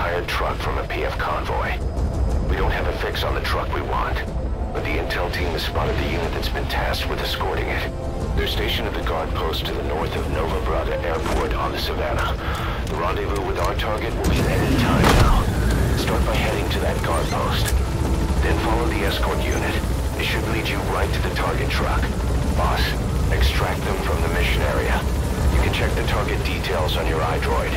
hired truck from a PF convoy. We don't have a fix on the truck we want, but the intel team has spotted the unit that's been tasked with escorting it. They're stationed at the guard post to the north of Nova Brava Airport on the Savannah. The rendezvous with our target will be at any time now. Start by heading to that guard post. Then follow the escort unit. It should lead you right to the target truck. Boss, extract them from the mission area. You can check the target details on your iDroid.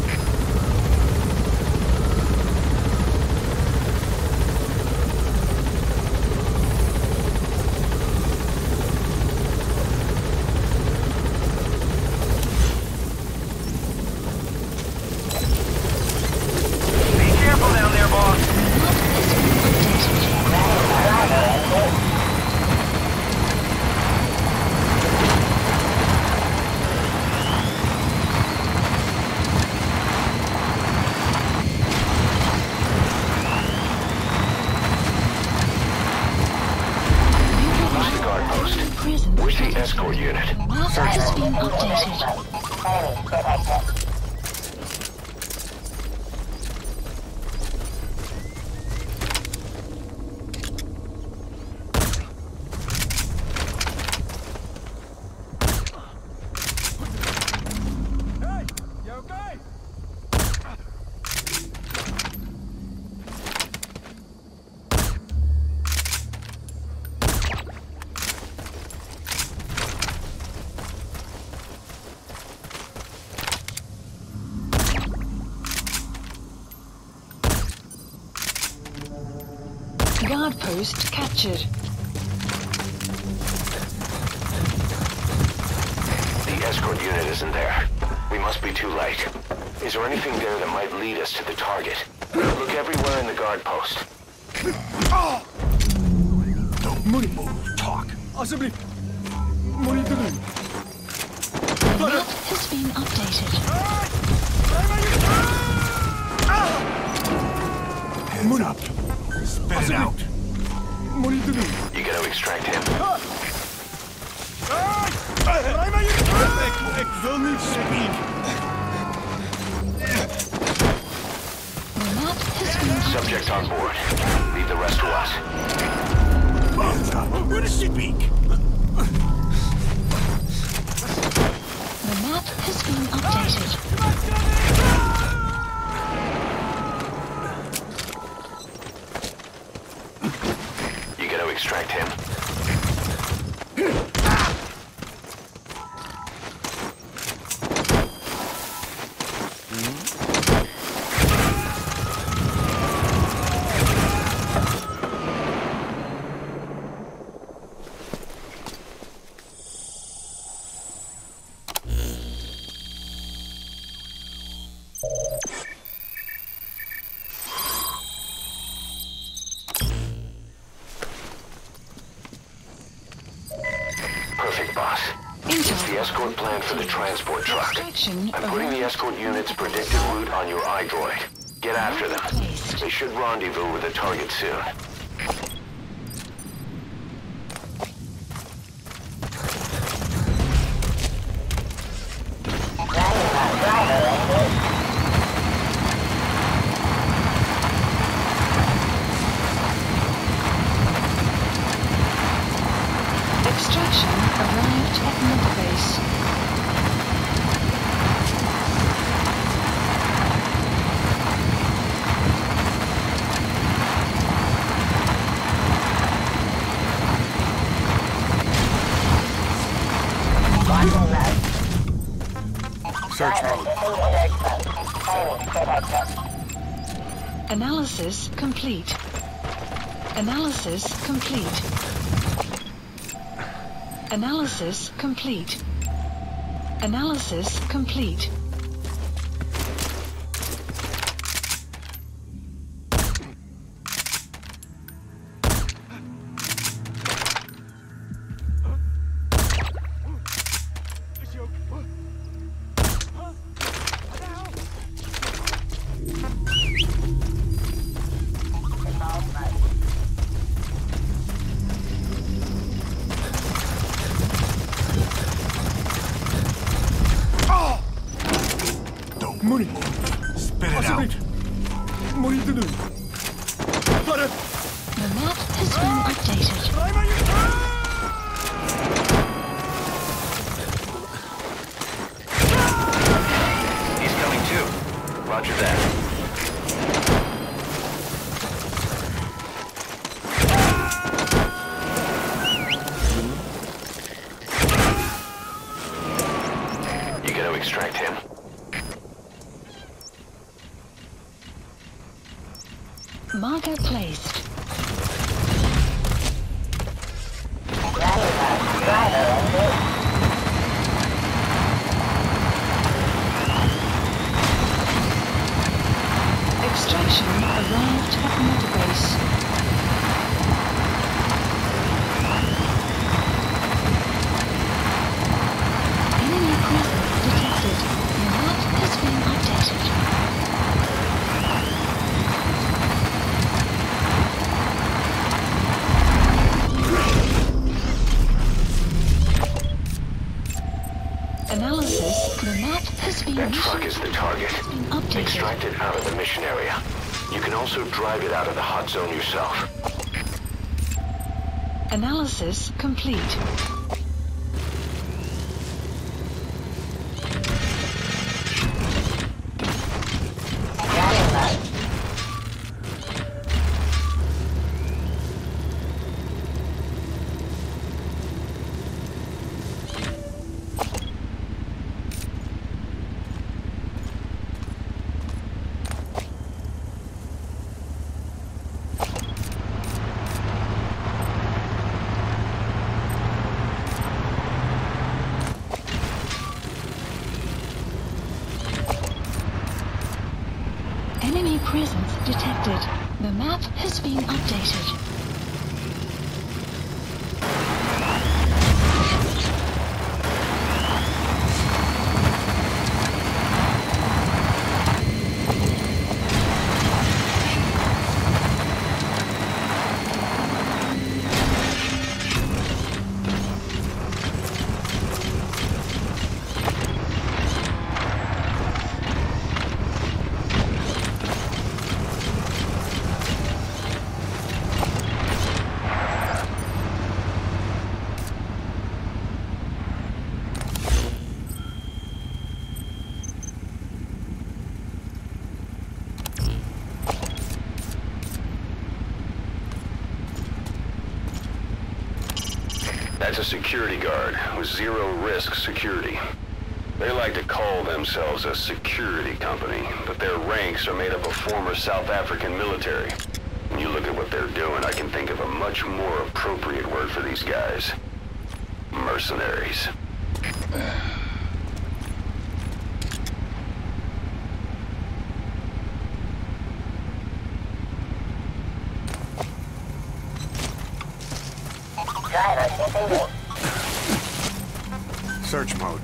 Escort unit. Search has been updated. Hey, you okay? Guard post captured. The escort unit isn't there. We must be too late. Is there anything there that might lead us to the target? Look everywhere in the guard post. Don't move, talk. Assembly. Monitoring. Map has been updated. Hands up. Spit it out. Monitoring. You gotta extract him. Will need speed. Map has been Subject on board. Leave the rest to us. Hands up. Where does speak? The map has been updated. You gotta extract him. Perfect, boss. It's the escort plan for the transport truck. I'm putting the escort unit's predicted route on your iDroid. Get after them. They should rendezvous with the target soon. Extraction arrived at Mother Base. Search mode. Analysis complete. Analysis complete. Analysis complete. Analysis complete. has been updated. He's coming too. Roger that. You gotta extract him. Marker placed. Extraction arrived at Mother Base. Enemy presence detected. The map has been updated. Analysis. The map has been That truck is the target. updated. Extract it out of the mission area. You can also drive it out of the hot zone yourself. Analysis complete. Enemy presence detected. The map has been updated. That's a security guard with zero risk security. They like to call themselves a security company, but their ranks are made up of former South African military. When you look at what they're doing, I can think of a much more appropriate word for these guys. Mercenaries. Search mode.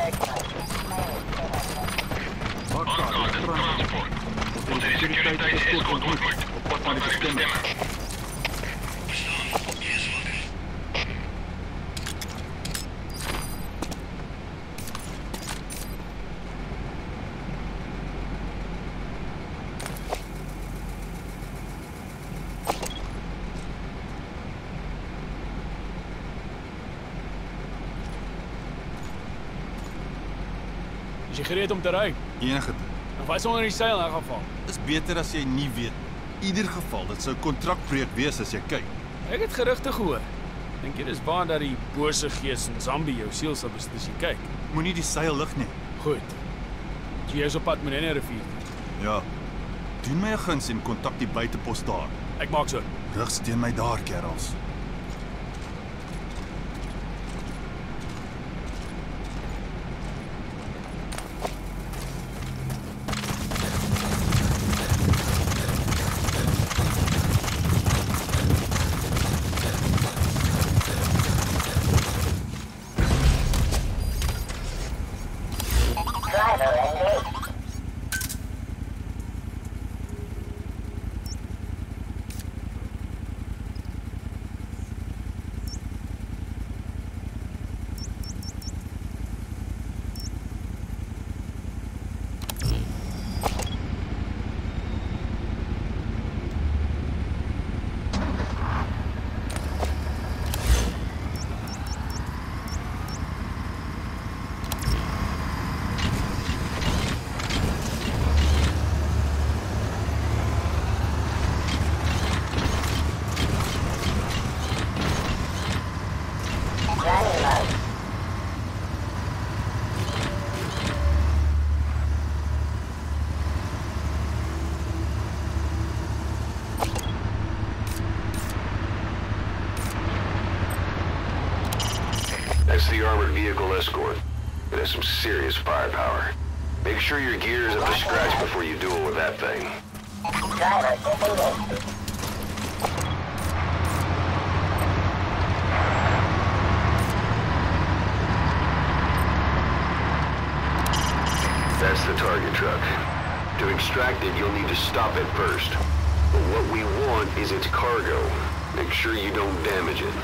Is jy gereed om te ry? Enige Of hy sonder die seil in elk geval? is beter as jy nie weet. In ieder geval, dit sou kontrakbreuk wees as jy kyk. Ek het gerugte gehoor. Dink jy dis waar dat die bose gees in Zambi jou siel sal besit as jy kyk? Moenie die seil lig nie. Goed. Jy is op pad met 'n rivier. Ja. Doen my 'n guns en kontak die buitepos daar. Ek maak so. Rig steen my daar, kerels. That's the armored vehicle escort. It has some serious firepower. Make sure your gear is up to scratch before you duel with that thing. That's the target truck. To extract it, you'll need to stop it first. But what we want is its cargo. Make sure you don't damage it.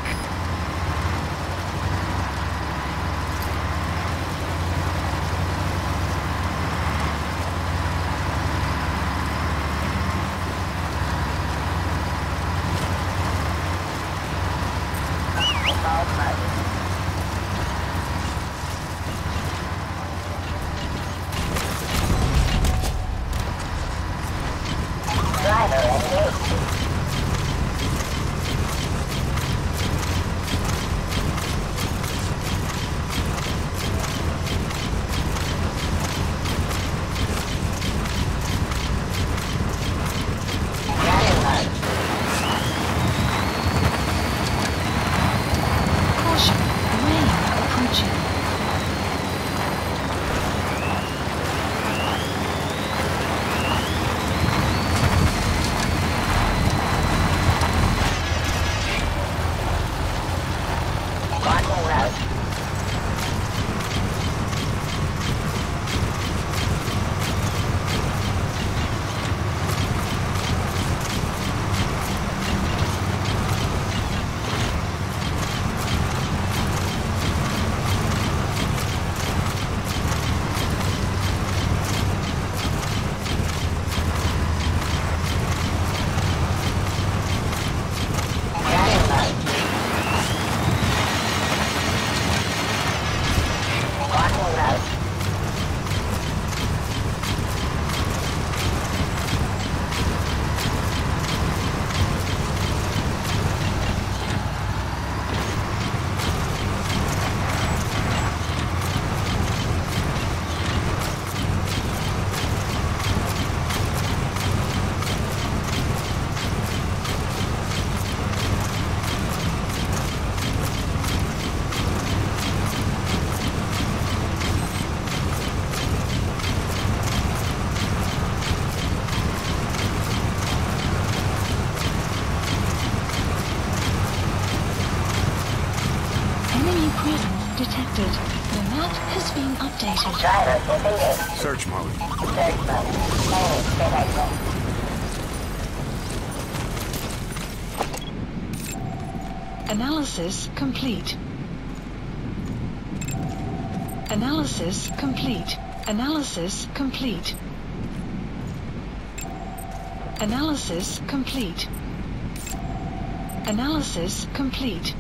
Detected. The map has been updated. Search mode. Analysis complete. Analysis complete. Analysis complete. Analysis complete. Analysis complete.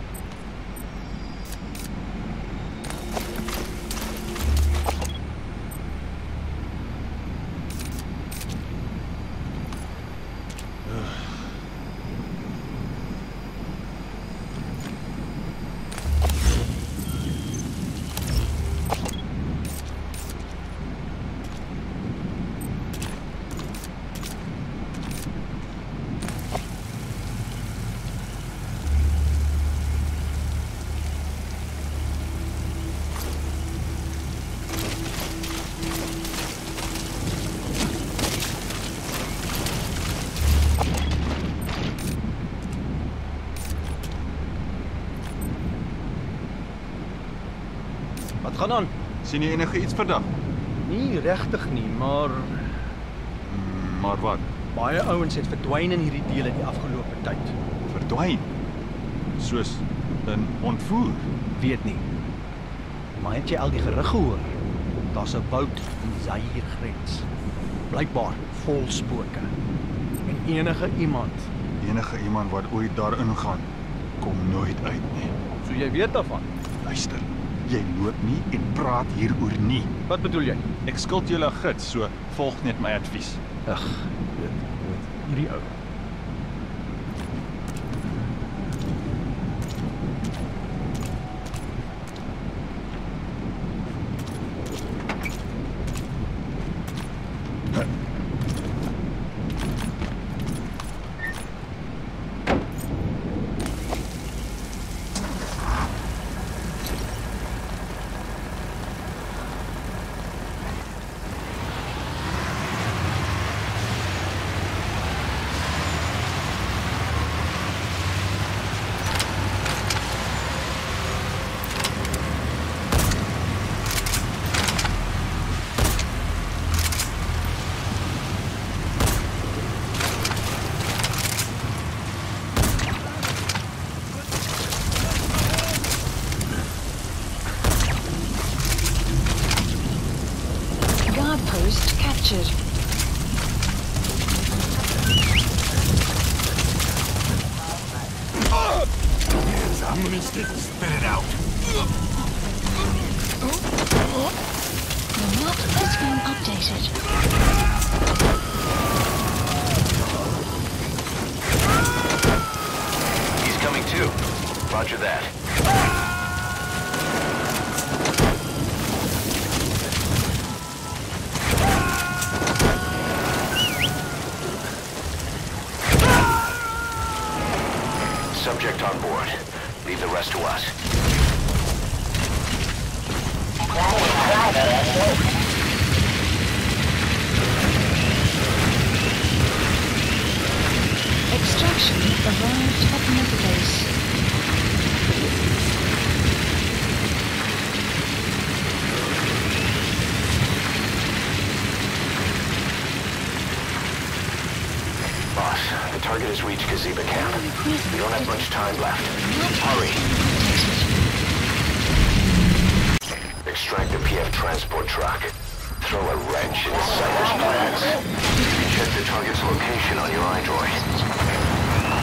Wat gaan aan? Sien jy enige iets vandag? Nie regtig nie, maar Maar wat? baie ouens het verdwyn in hierdie dele die afgelope tyd. Verdwyn? Soos in ontvoer? Weet nie. Maar het jy al die gerug gehoor? Daar's 'n woud in die Zaire-grens. Blykbaar vol spooke. En enige iemand wat ooit daarin gaan, kom nooit uit nie. So jy weet daarvan. Luister, jy loop nie en praat hieroor nie. Wat bedoel jy? Ek skuld julle 'n gids, so volg net my advies. Ag, hierdie ou. Spit it out. The map has been updated. He's coming too. Roger that. Subject on board. Leave the rest to us. Extraction arrived at Mother Base. Boss, the target has reached Kaziba camp. We don't have much time left. Hurry. Extract the PF transport truck. Throw a wrench in Cypher's plans. Check the target's location on your iDroid.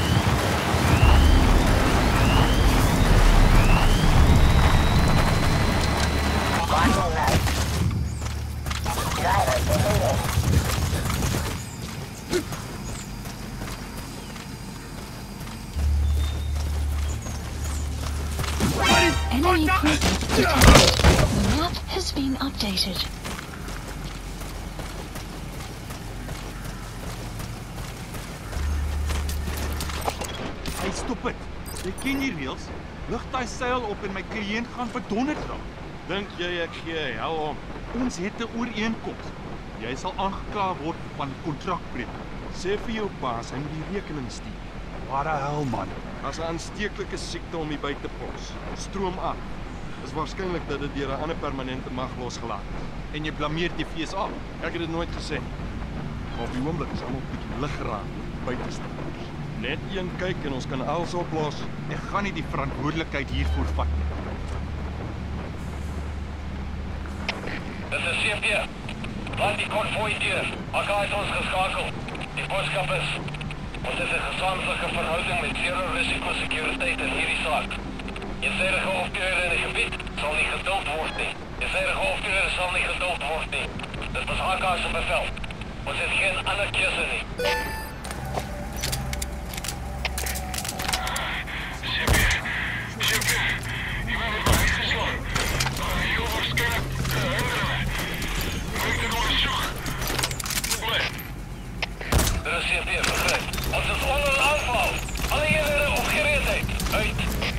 Enemy presence detected. The map has been updated. Hey, stop dit. Jy ken die reëls. Lig daai seil op en my kliënt gaan verdonder raak. Dink jy ek gee hel om? Ons het 'n ooreenkoms. Jy sal aangekla word van kontrakbreuk. Sê vir jou baas, hy moet die rekening stuur. Wat 'n hel, man. As 'n aansteeklike siekte om die buitepos. Stroom af. Is waarskynlik dat dit deur 'n ander permanente mag losgelaat is. En jy blameer die FSA. Ek het dit nooit gesê. Maar op die oomblik is almal 'n bietjie lig geraak buitestanders. Net een kyk en ons kan alles oplos. Ek gaan nie die verantwoordelikheid hiervoor vat nie. Dit is CP. Laat die konvooi deur. AK het ons geskakel. Die boodskap is: ons het 'n gesamentlike verhouding met zero risiko sekuriteit in hierdie saak. Eensidige optrede in die gebied sal nie geduld word nie. Eensidige optrede sal nie geduld word nie. Dit was AK se bevel. Ons het geen ander keuse nie. Dit is CP, begryp. Ons is onder aanval. Alle eenhede op gereedheid. Uit.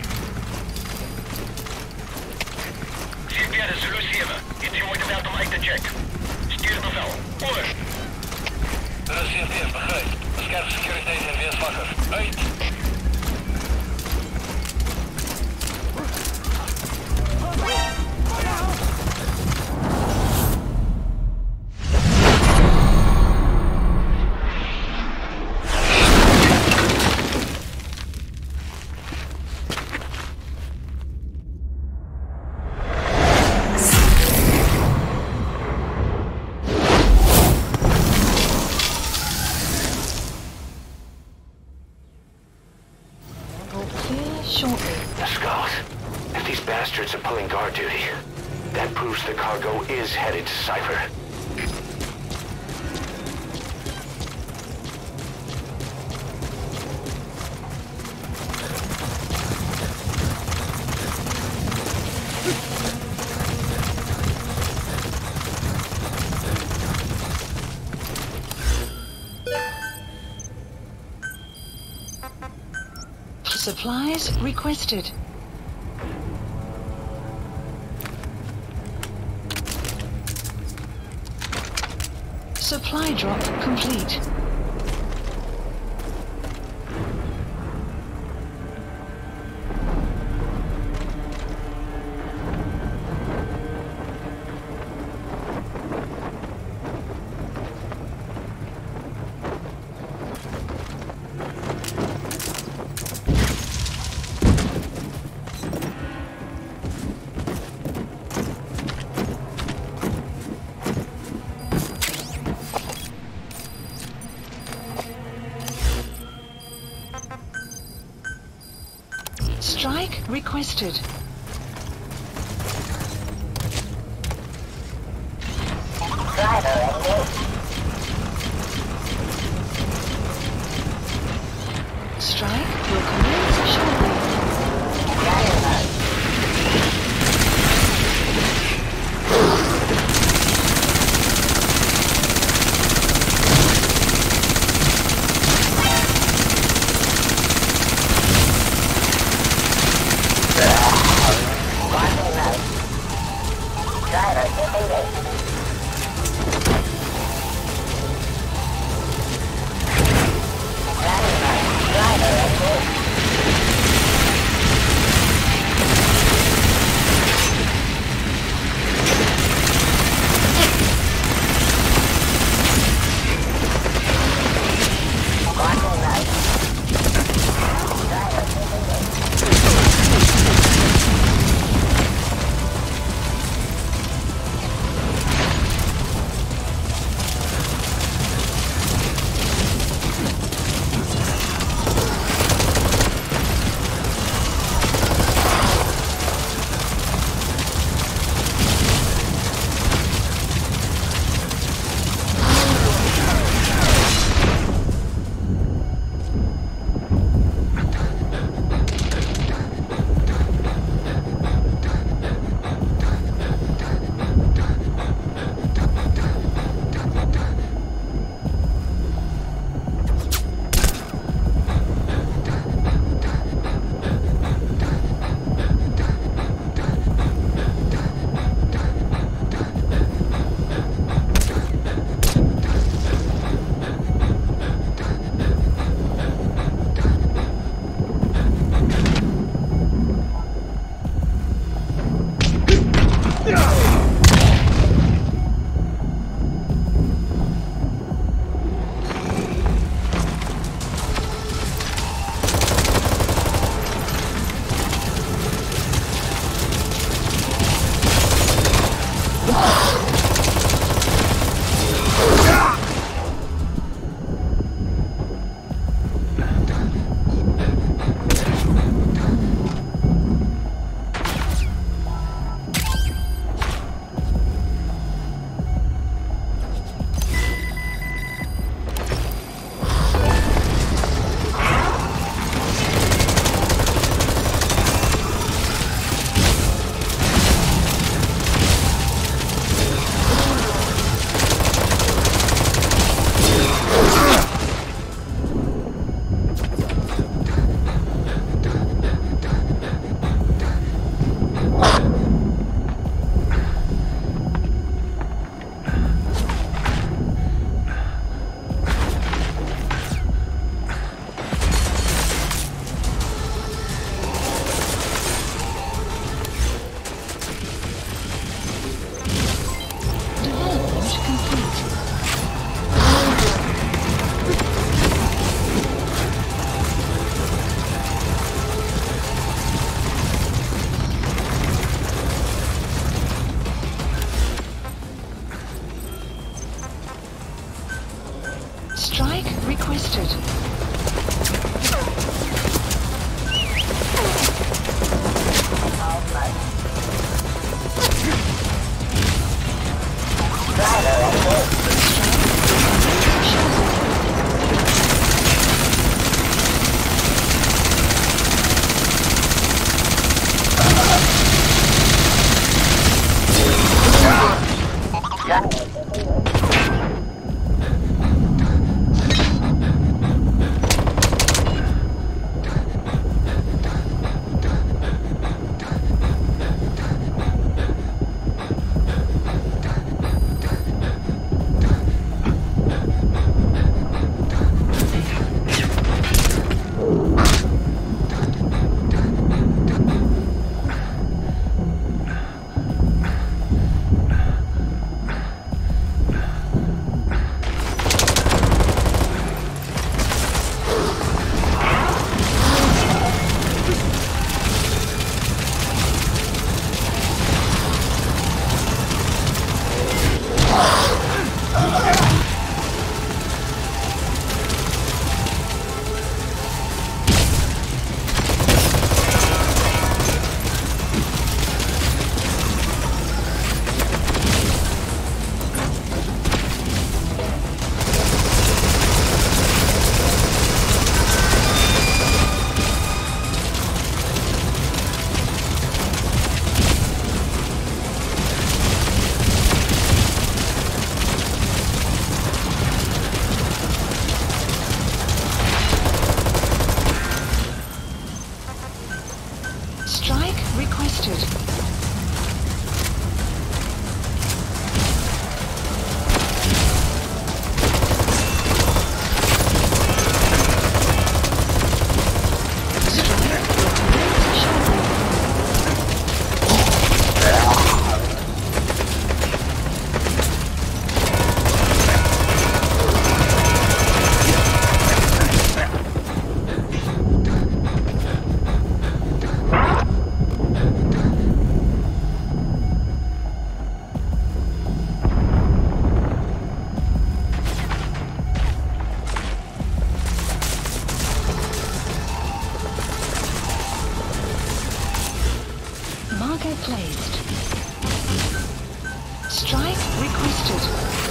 CP, dit is Zulu 7. Iets jy moet meld om uit te check. Stuur bevel. Oor. Dit is CP, begryp. Beskerp sekuriteit en wees wakker. Uit. The Skulls. If these bastards are pulling guard duty, that proves the cargo is headed to Cypher. Supplies requested. Supply drop complete. Strike requested. Strike will commence shortly. Strike requested. Marker placed. Strike requested.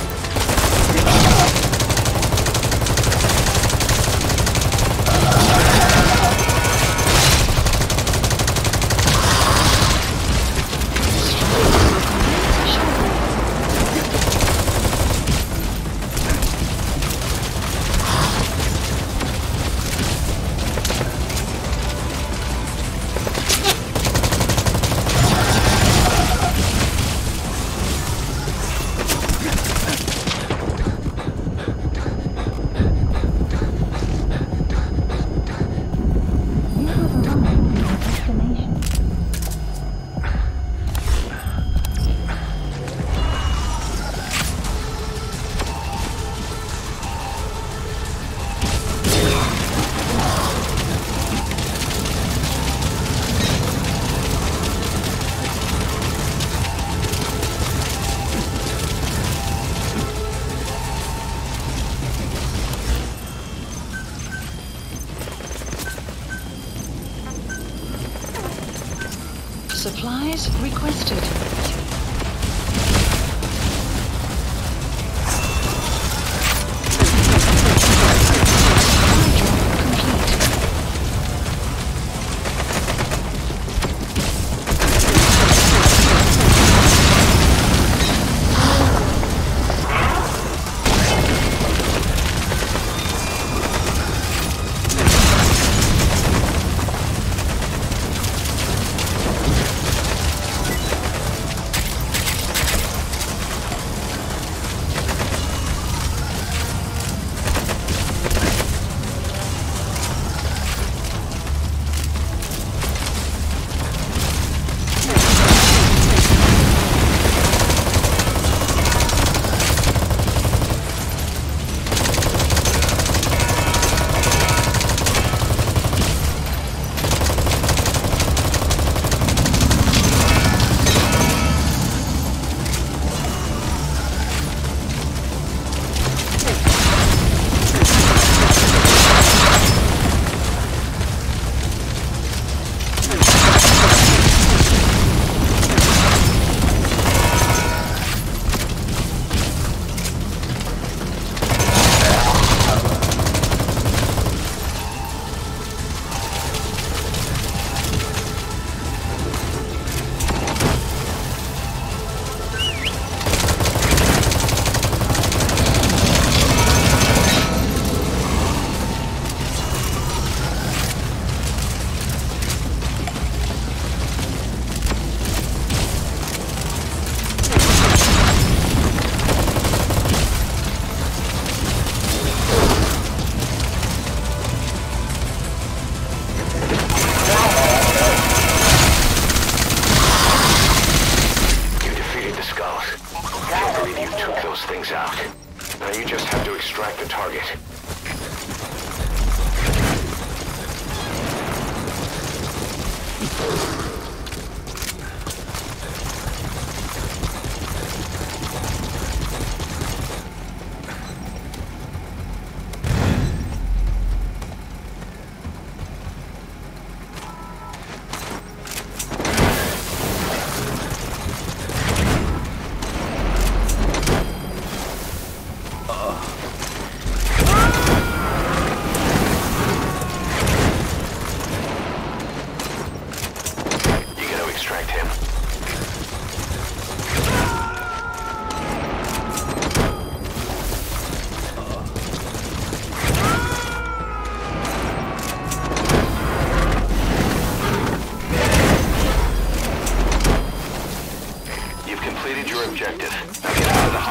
Supplies requested.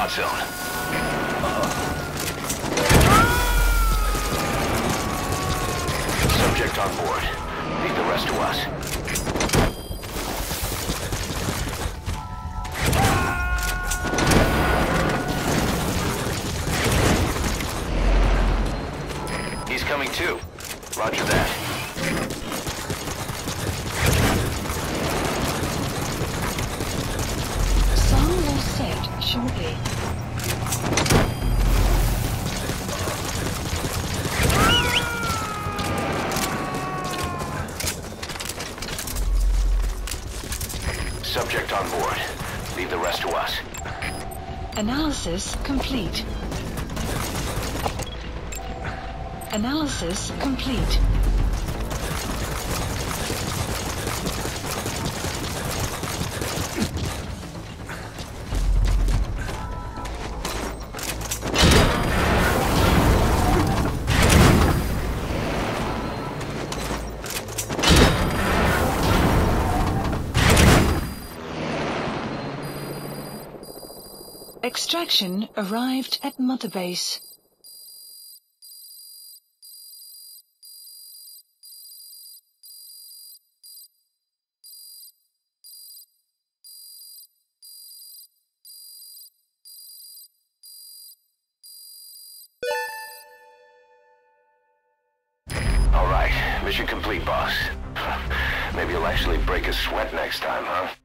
hot zone. Subject on board. Leave the rest to us. He's coming too. Roger that. Sun will set shortly. Subject on board. Leave the rest to us. Analysis complete. Analysis complete. Extraction arrived at Mother Base. All right, mission complete, boss. Maybe you'll actually break a sweat next time, huh?